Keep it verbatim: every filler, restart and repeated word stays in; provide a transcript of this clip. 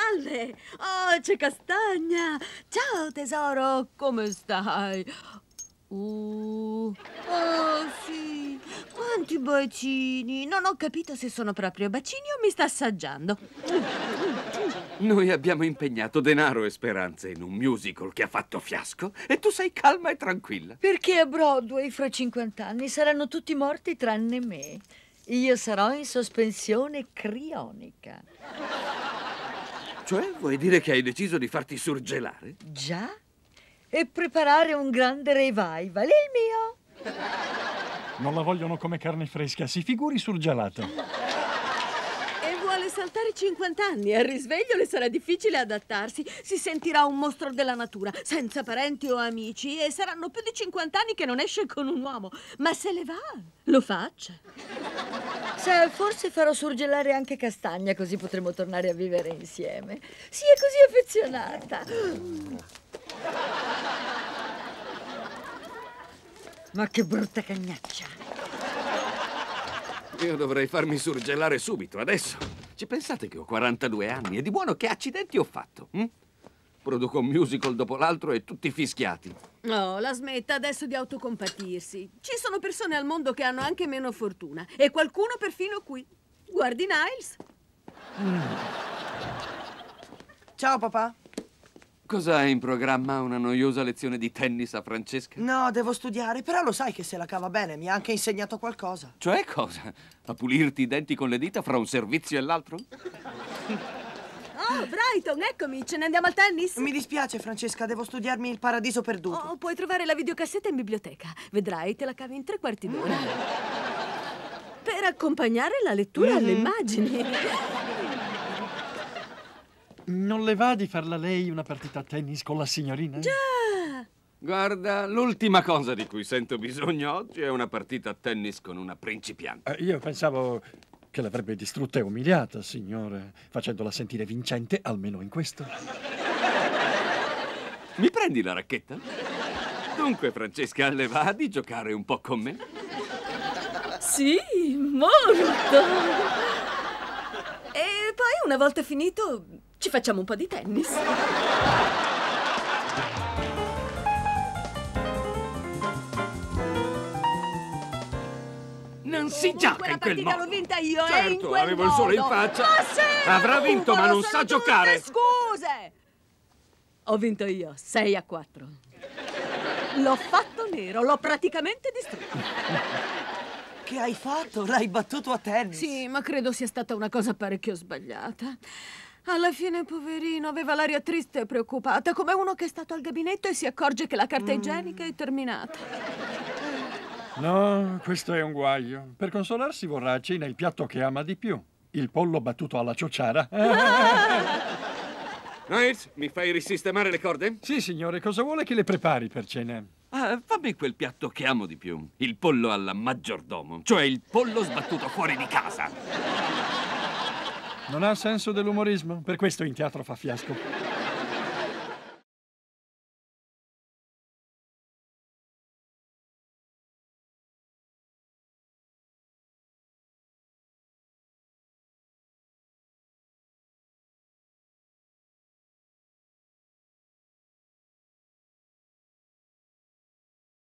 spalle! Oh, c'è Castagna! Ciao, tesoro, come stai? Uh, oh, sì, quanti bacini! Non ho capito se sono proprio bacini o mi sta assaggiando. Noi abbiamo impegnato denaro e speranze in un musical che ha fatto fiasco e tu sei calma e tranquilla. Perché a Broadway fra cinquanta anni saranno tutti morti tranne me. Io sarò in sospensione crionica. Cioè, vuoi dire che hai deciso di farti surgelare? Già? E preparare un grande revival, il mio. Non la vogliono come carne fresca, si figuri surgelato. E vuole saltare cinquanta anni. Al risveglio le sarà difficile adattarsi. Si sentirà un mostro della natura, senza parenti o amici, e saranno più di cinquanta anni che non esce con un uomo. Ma se le va, lo faccia. Sa, forse farò surgelare anche Castagna, così potremo tornare a vivere insieme. Si è così affezionata. Ma che brutta cagnaccia. Io dovrei farmi surgelare subito, adesso. Ci pensate che ho quarantadue anni e di buono che accidenti ho fatto? Hm? Produco un musical dopo l'altro e tutti fischiati. Oh, la smetta adesso di autocompatirsi. Ci sono persone al mondo che hanno anche meno fortuna. E qualcuno perfino qui. Guardi Niles. Mm. Ciao, papà. Cosa hai in programma? Una noiosa lezione di tennis a Francesca? No, devo studiare, però lo sai che se la cava bene, mi ha anche insegnato qualcosa. Cioè cosa? A pulirti i denti con le dita fra un servizio e l'altro? Oh, Brighton, eccomi, ce ne andiamo al tennis? Mi dispiace, Francesca, devo studiarmi Il Paradiso Perduto. Oh, puoi trovare la videocassetta in biblioteca. Vedrai, te la cavi in tre quarti d'ora. Per accompagnare la lettura mm. alle immagini. Non le va di farla lei una partita a tennis con la signorina? Già! Guarda, l'ultima cosa di cui sento bisogno oggi è una partita a tennis con una principiante. Eh, io pensavo che l'avrebbe distrutta e umiliata, signore, facendola sentire vincente almeno in questo. Mi prendi la racchetta? Dunque, Francesca, le va di giocare un po' con me? Sì, molto! E poi, una volta finito, ci facciamo un po' di tennis. Non si gioca in quel modo. L'ho vinta io, certo, eh, in quel avevo modo. il sole in faccia. Ma sì, avrà vinto, ma non sa giocare. Scuse! Ho vinto io, sei a quattro. L'ho fatto nero, l'ho praticamente distrutto. Che hai fatto? L'hai battuto a tennis? Sì, ma credo sia stata una cosa parecchio sbagliata. Alla fine, poverino, aveva l'aria triste e preoccupata, come uno che è stato al gabinetto e si accorge che la carta igienica è terminata. No, questo è un guaio. Per consolarsi vorrà a cena il piatto che ama di più. Il pollo battuto alla ciociara. Niles, mi fai risistemare le corde? Sì, signore, cosa vuole che le prepari per cena? Ah, fammi quel piatto che amo di più. Il pollo alla maggiordomo, cioè il pollo sbattuto fuori di casa. Non ha senso dell'umorismo, per questo in teatro fa fiasco.